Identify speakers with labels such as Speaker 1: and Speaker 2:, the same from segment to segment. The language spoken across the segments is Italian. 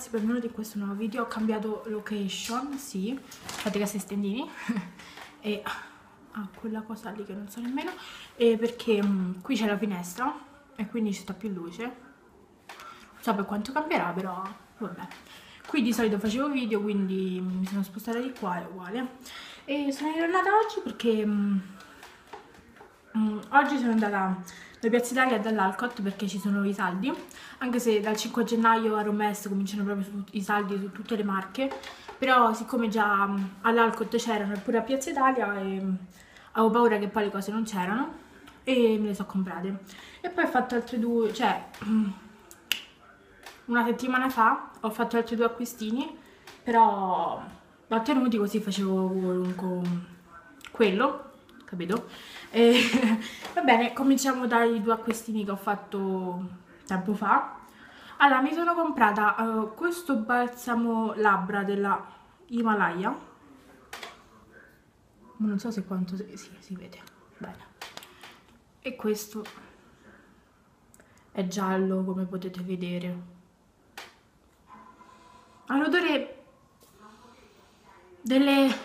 Speaker 1: ragazzi, benvenuti in questo nuovo video. Ho cambiato location, sì, fate casi stendini e quella cosa lì che non so nemmeno, perché qui c'è la finestra e quindi ci sta più luce. Non so per quanto cambierà, però vabbè. Qui di solito facevo video, quindi mi sono spostata di qua, è uguale. E sono tornata oggi perché oggi sono andata da Piazza Italia e dall'Alcott perché ci sono i saldi, anche se dal 5 gennaio a Romest cominciano proprio i saldi su tutte le marche, però siccome già all'Alcott c'erano e pure a Piazza Italia, avevo paura che poi le cose non c'erano e me le sono comprate. E poi ho fatto altre due, cioè una settimana fa ho fatto altri due acquistini, però l'ho tenuti così facevo con quello, capito? E, va bene, cominciamo dai due acquistini che ho fatto tempo fa. Allora, mi sono comprata questo balsamo labbra della Himalaya. Non so se quanto... Sì, si vede. Bene. E questo è giallo, come potete vedere. Ha l'odore delle...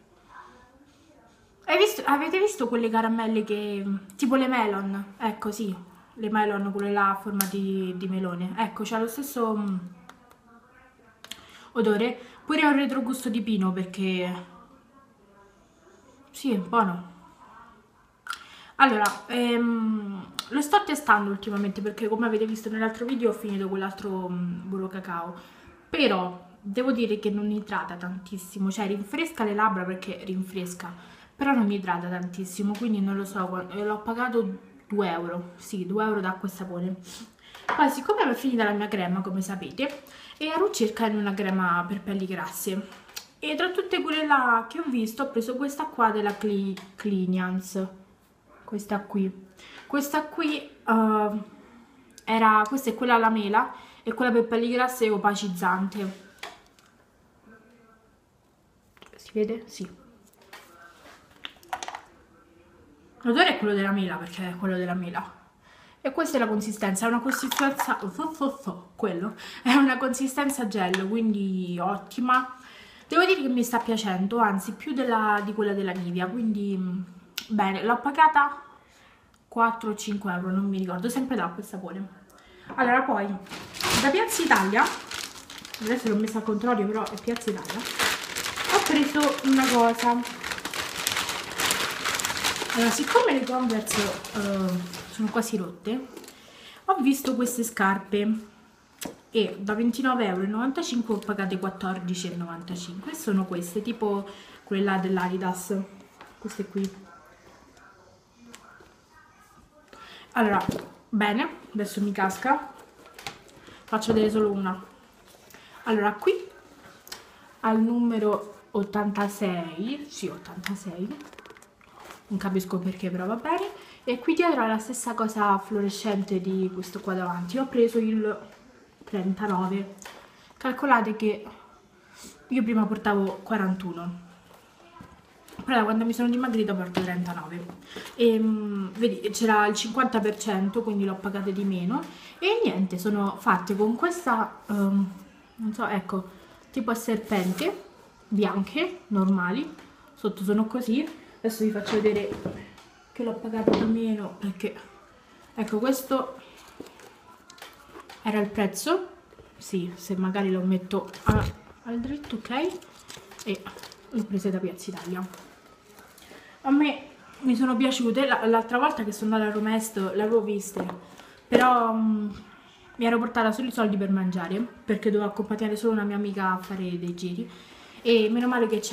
Speaker 1: Avete visto quelle caramelle che... tipo le melon? Ecco, sì, le melon, quelle là a forma di melone. Ecco, c'ha lo stesso odore. Pure un retrogusto di pino perché... sì, è buono. Allora, lo sto testando ultimamente perché come avete visto nell'altro video ho finito quell'altro burro cacao. Però devo dire che non idrata tantissimo, cioè rinfresca le labbra perché rinfresca, però non mi idrata tantissimo, quindi non lo so, l'ho pagato 2 euro, sì, 2 euro d'acqua e sapone. Poi siccome è finita la mia crema, come sapete, ero cerca in una crema per pelli grasse, e tra tutte quelle là che ho visto ho preso questa qua della Cliniance, questa qui. Questa qui questa è quella alla mela e quella per pelli grasse opacizzante. Si vede? Sì. L'odore è quello della mela, perché è quello della mela. E questa è la consistenza, è una consistenza... quello. È una consistenza gel, quindi ottima. Devo dire che mi sta piacendo, anzi più di quella della Nivea, quindi bene. L'ho pagata 4 o 5 euro, non mi ricordo, sempre d'acqua e sapone. Allora poi, da Piazza Italia, adesso l'ho messa al contrario, però è Piazza Italia, ho preso una cosa. Allora, siccome le Converse sono quasi rotte, ho visto queste scarpe e da 29,95 € ho pagate 14,95 €. Sono queste, tipo quelle là dell'Adidas, queste qui. Allora, bene, adesso mi casca, faccio vedere solo una. Allora, qui al numero 86, sì 86, non capisco perché, però va bene. E qui dietro è la stessa cosa fluorescente di questo qua davanti. Ho preso il 39. Calcolate che io prima portavo 41, però da quando mi sono dimagrita porto 39 e vedi c'era il 50%, quindi l'ho pagate di meno. E niente, sono fatte con questa non so, ecco, tipo a serpente, bianche, normali, sotto sono così. Adesso vi faccio vedere che l'ho pagato di meno perché, ecco, questo era il prezzo, sì, se magari lo metto al dritto, ok, e l'ho presa da Piazza Italia. A me mi sono piaciute, l'altra volta che sono andata a Romest le avevo viste, però mi ero portata solo i soldi per mangiare perché dovevo accompagnare solo una mia amica a fare dei giri, e meno male che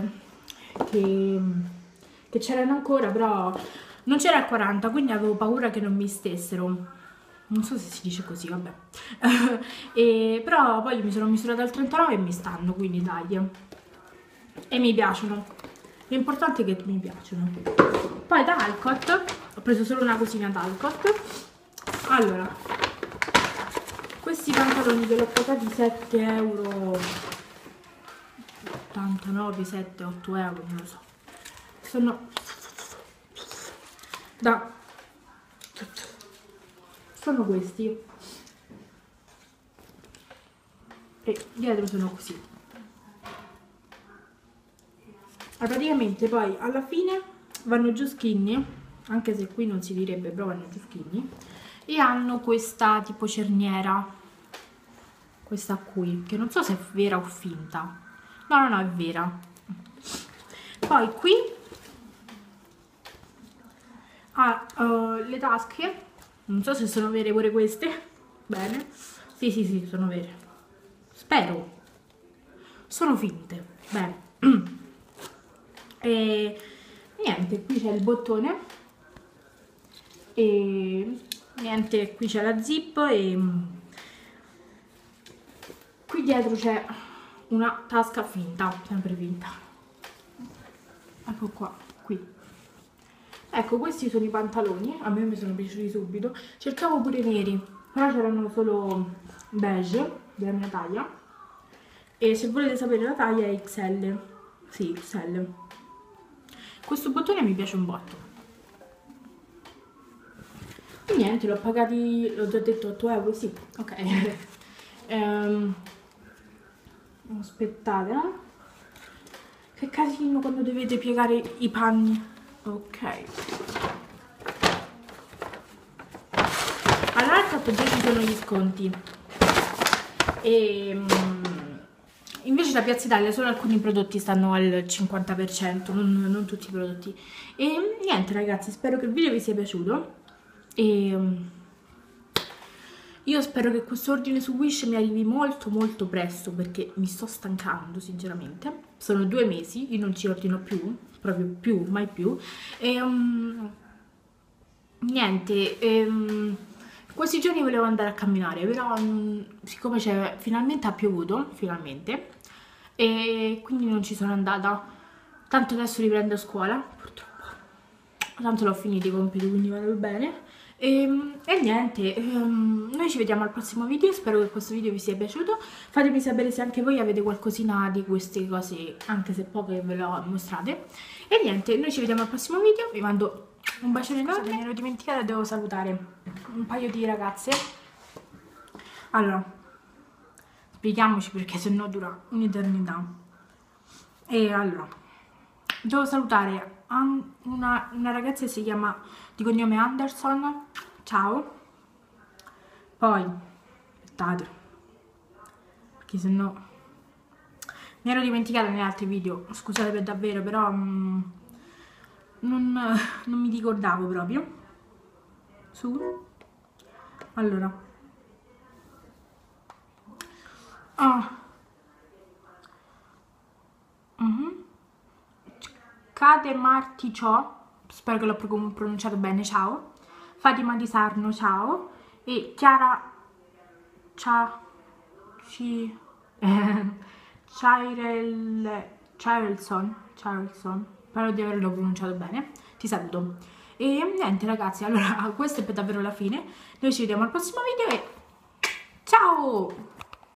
Speaker 1: c'erano ancora, però non c'era il 40, quindi avevo paura che non mi stessero. Non so se si dice così, vabbè. Però poi mi sono misurata al 39 e mi stanno, quindi dai. E mi piacciono. L'importante è che mi piacciono. Poi da Alcott ho preso solo una cosina da Alcott. Allora, questi pantaloni che l'ho pagati 7,89 €, 7-8 euro, non lo so. Sono questi e dietro sono così. Praticamente poi alla fine vanno giù skinny, anche se qui non si direbbe, però vanno giù skinny, e hanno questa tipo cerniera, questa qui, che non so se è vera o finta. No, è vera. Poi qui ha le tasche, non so se sono vere pure queste. Bene, sì, sono vere, spero. Sono finte, bene. E niente, qui c'è il bottone e niente, qui c'è la zip e qui dietro c'è una tasca finta, sempre finta. Ecco qua, qui. Ecco, questi sono i pantaloni, a me mi sono piaciuti subito. Cercavo pure neri, però c'erano solo beige della mia taglia. E se volete sapere la taglia è XL. Sì, XL. Questo bottone mi piace un botto. E niente, l'ho pagati, l'ho già detto, 8 euro, sì, ok. Aspettate, che casino quando dovete piegare i panni. Ok. Allora al fatto già ci sono gli sconti. E invece da Piazza Italia solo alcuni prodotti stanno al 50%, non tutti i prodotti. E niente ragazzi, spero che il video vi sia piaciuto. E io spero che questo ordine su Wish mi arrivi molto presto, perché mi sto stancando sinceramente. Sono 2 mesi, io non ci ordino più, proprio più, mai più. E niente, questi giorni volevo andare a camminare, però siccome finalmente ha piovuto, finalmente, e quindi non ci sono andata. Tanto adesso riprendo scuola, purtroppo. Tanto l'ho finito i compiti, quindi vado bene. E niente, noi ci vediamo al prossimo video, spero che questo video vi sia piaciuto. Fatemi sapere se anche voi avete qualcosina di queste cose, anche se poche ve le ho mostrate. E niente, noi ci vediamo al prossimo video, vi mando un bacione enorme. Mi ero dimenticata, devo salutare un paio di ragazze. Allora, spieghiamoci perché sennò dura un'eternità. E allora, devo salutare una ragazza che si chiama di cognome Anderson, ciao. Poi aspettate, perché sennò mi ero dimenticata negli altri video, scusate per davvero, però non mi ricordavo proprio. Allora Cade Marti Ciò, spero che l'ho pronunciato bene, ciao. Fatima Di Sarno, ciao. E Chiara Charelson, spero di averlo pronunciato bene, ti saluto. E niente ragazzi, allora questo è per davvero la fine. Noi ci vediamo al prossimo video e ciao!